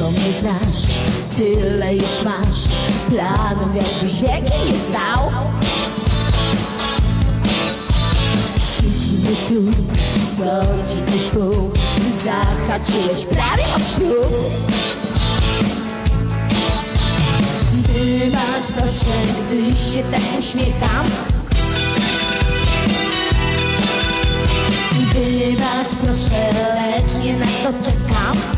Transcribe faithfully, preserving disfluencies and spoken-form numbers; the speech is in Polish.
Długo mnie znasz, tyle już masz planów, jakbyś wieki nie znał. Siedzimy tu, godziny pół, zahaczyłeś prawie o ślub. Wybacz proszę, gdy się tak uśmiecham. Wybacz proszę, lecz nie na to czekam.